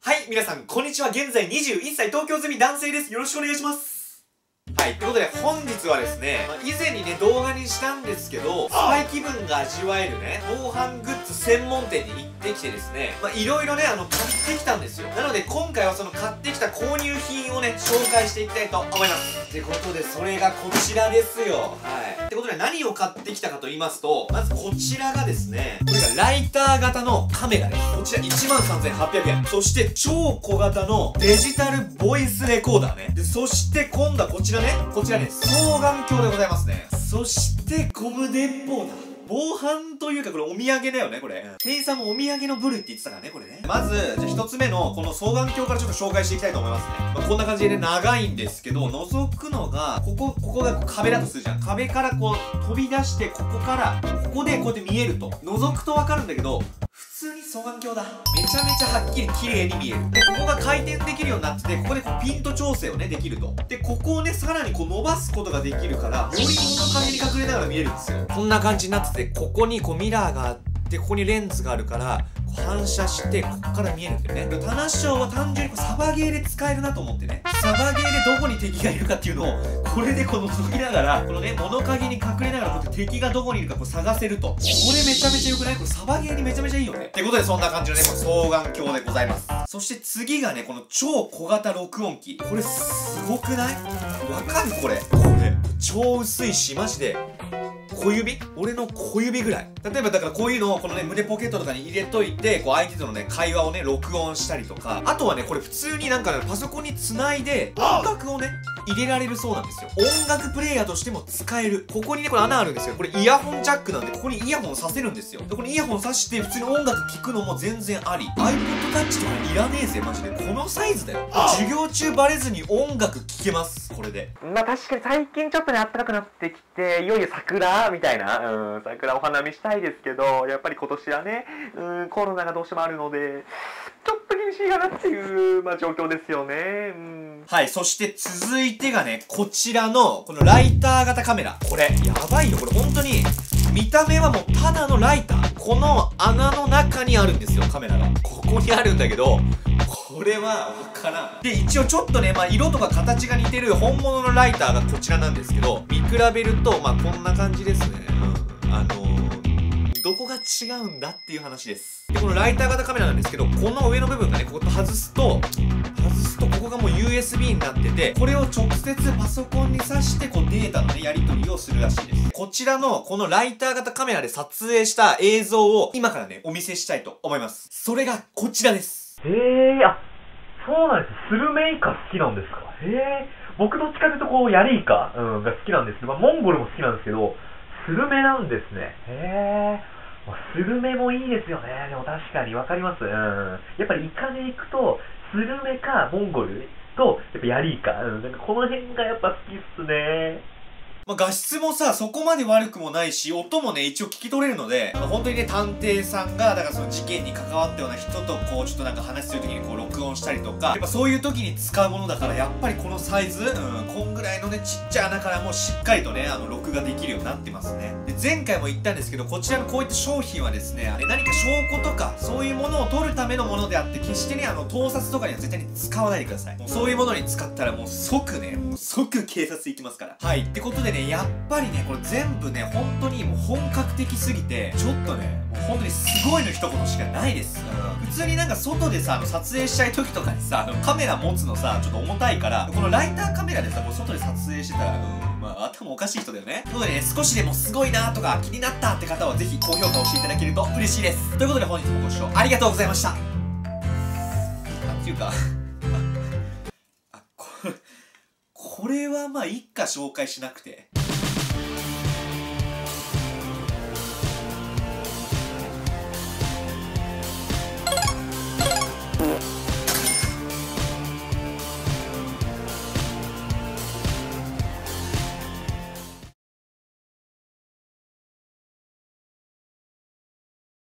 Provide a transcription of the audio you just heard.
はい、皆さん、こんにちは。現在21歳東京済み男性です。よろしくお願いします。はい、ということで本日はですね、以前にね、動画にしたんですけど、スパイ気分が味わえるね、防犯グッズ専門店に行ってきてですね、いろいろね、買ってきたんですよ。なので、今回はその買ってきた購入品をね、紹介していきたいと思います。ってことで、それがこちらですよ。はい。ってことで、何を買ってきたかと言いますと、まずこちらがですね、これがライター型のカメラです。こちら 13,800 円。そして、超小型のデジタルボイスレコーダーね。で、そして今度はこちらね、双眼鏡でございますね。そしてゴム電報だ。防犯というかこれお土産だよね、これ。店員さんもお土産の部類って言ってたからね、これね。まず、じゃあ一つ目のこの双眼鏡からちょっと紹介していきたいと思いますね。こんな感じでね、長いんですけど、覗くのが、ここが壁だとするじゃん。壁からこう飛び出して、ここでこうやって見えると。覗くとわかるんだけど、普通に双眼鏡だ。めちゃめちゃはっきり綺麗に見える。で、ここが回転できるようになってて、ここでこうピント調整をね、できると。で、ここをね、さらにこう伸ばすことができるから、より物陰に隠れながら見えるんですよ。こんな感じになってて、ここにこうミラーがあって、ここにレンズがあるから、反射して、ここから見えるんだよね。タナショーは単純にサバゲーで使えるなと思ってね。サバゲーでどこに敵がいるかっていうのを、これでこの覗きながら、このね、物陰に隠れながら、こうやって敵がどこにいるかこう探せると。これめちゃめちゃ良くない？これサバゲーにめちゃめちゃいいよね。ってことで、そんな感じのね、この双眼鏡でございます。そして次がね、この超小型録音機。これすごくない？わかる？これ。超薄いし、マジで。小指？俺の小指ぐらい。例えばだからこういうのをこのね、胸ポケットとかに入れといて、こう相手とのね、会話をね、録音したりとか。あとはね、これ普通になんかね、パソコンに繋いで、音楽をね、入れられるそうなんですよ。音楽プレイヤーとしても使える。ここにね、これ穴あるんですよ。これイヤホンジャックなんで、ここにイヤホンさせるんですよ。で、このイヤホンさして、普通に音楽聴くのも全然あり。iPod Touch とかいらねえぜ、マジで。このサイズだよ。授業中バレずに音楽聴けます。これで。 まあ確かに最近ちょっとね、暖かくなってきて、いよいよ桜みたいな、桜お花見したいですけど、やっぱり今年はね、コロナがどうしてもあるので、ちょっと厳しいかなっていう、状況ですよね。 はい、そして続いてがね、こちらの、このライター型カメラ。これ、やばいよ、これ本当に、見た目はもうただのライター。この穴の中にあるんですよ、カメラが。ここにあるんだけど、これはわからん。で、一応ちょっとね、色とか形が似てる本物のライターがこちらなんですけど、見比べると、こんな感じですね。どこが違うんだっていう話です。で、このライター型カメラなんですけど、この上の部分がね、ここと外すと、ここがもう USB になってて、これを直接パソコンに挿して、こうデータのね、やり取りをするらしいです。こちらの、このライター型カメラで撮影した映像を、今からね、お見せしたいと思います。それがこちらです。 あ、そうなんです。スルメイカ好きなんですか？僕どっちかというとこう、ヤリイカ、が好きなんですけど、モンゴルも好きなんですけど、スルメなんですね。スルメもいいですよね。でも確かにわかります。やっぱりイカで行くと、スルメかモンゴルと、やっぱヤリイカ。なんかこの辺がやっぱ好きっすね。 画質もさ、そこまで悪くもないし、音もね、一応聞き取れるので、本当にね、探偵さんが、だからその事件に関わったような人と、こう、ちょっとなんか話するときにこう、録音したりとか、やっぱそういう時に使うものだから、やっぱりこのサイズ、こんぐらいのね、ちっちゃい穴からもしっかりとね、録画できるようになってますね。で、前回も言ったんですけど、こちらのこういった商品はですね、何か証拠とか、そういうものを取るためのものであって、決してね、盗撮とかには絶対に使わないでください。もうそういうものに使ったらもう即警察行きますから。はい。ってことでね、やっぱりね、これ全部ね、本当にもう本格的すぎて、ちょっとね、もう本当にすごいの一言しかないです。普通になんか外でさ、撮影したい時とかにさ、カメラ持つのさ、ちょっと重たいから、このライターカメラでさ、こう外で撮影してたら、頭おかしい人だよね。ということでね、少しでもすごいなとか気になったって方はぜひ高評価をしていただけると嬉しいです。ということで本日もご視聴ありがとうございました。っていうか、これは一家紹介しなくて。